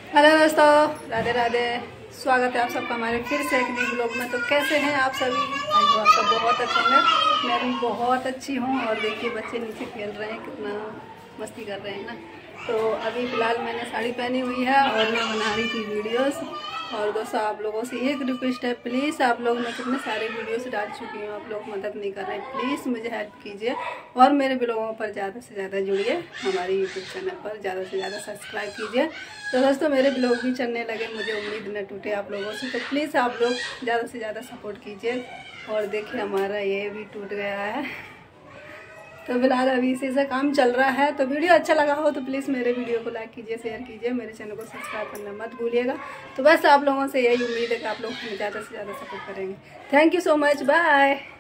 Hello दोस्तों, राधे राधे। स्वागत है आप सबका हमारे फिर से एक नई ब्लॉग में। तो कैसे हैं आप सभी? आई हो आप सब बहुत अच्छे होंगे। मैं भी बहुत अच्छी हूँ। और देखिए बच्चे नीचे खेल रहे हैं, कितना मस्ती कर रहे हैं ना। तो अभी फ़िलहाल मैंने साड़ी पहनी हुई है और मैं बना रही थी वीडियोस। और दोस्तों आप लोगों से एक रिक्वेस्ट है, प्लीज़ आप लोग, मैं कितने सारे वीडियोस डाल चुकी हूँ, आप लोग मदद नहीं कर रहे हैं। प्लीज़ मुझे हेल्प कीजिए और मेरे ब्लॉगों पर ज़्यादा से ज़्यादा जुड़िए। हमारे यूट्यूब चैनल पर ज़्यादा से ज़्यादा सब्सक्राइब कीजिए। तो दोस्तों मेरे ब्लॉग भी चलने लगे, मुझे उम्मीद न टूटे आप लोगों से। तो प्लीज़ आप लोग ज़्यादा से ज़्यादा सपोर्ट कीजिए। और देखिए हमारा ये भी टूट गया है। तो फिलहाल अभी इसी से काम चल रहा है। तो वीडियो अच्छा लगा हो तो प्लीज़ मेरे वीडियो को लाइक कीजिए, शेयर कीजिए, मेरे चैनल को सब्सक्राइब करना मत भूलिएगा। तो बस आप लोगों से यही उम्मीद है कि आप लोग हमें ज़्यादा से ज़्यादा सपोर्ट करेंगे। Thank you so much, bye.